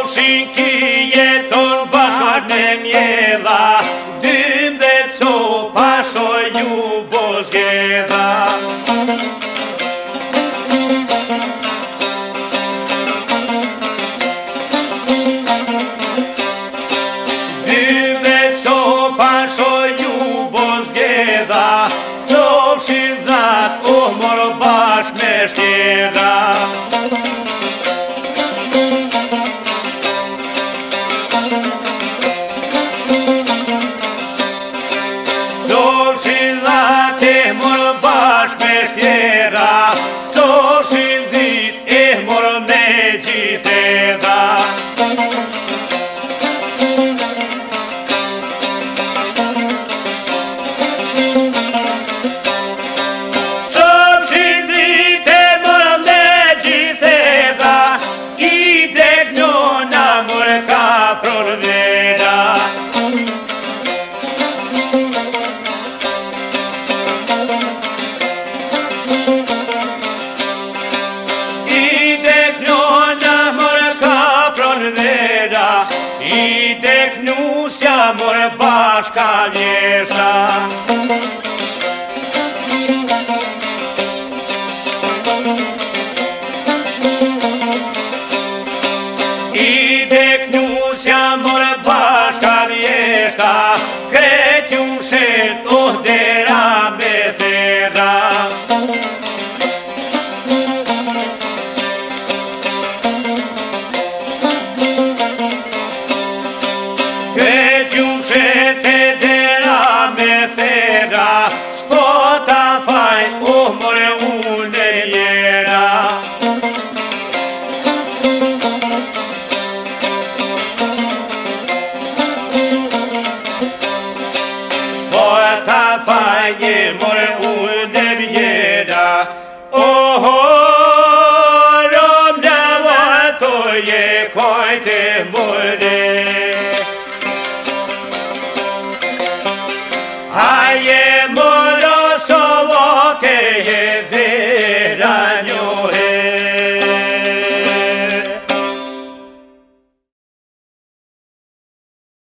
Shinki jeton bashkë në mjedha, 12 copa shoju bozgjedha. Cofshin dhat u mor bashk me shtjera. Cofshin dhat e mor bashk me shtjera, cofshin dit e mor me gjithedha. I dek nusja more bashka vjeshta. I dek nusja more bashka vjeshta, kretjun shet dera me thera. Kretjun shete dera me thera, s'po ta fajn more unë e jera. S'po ta fajn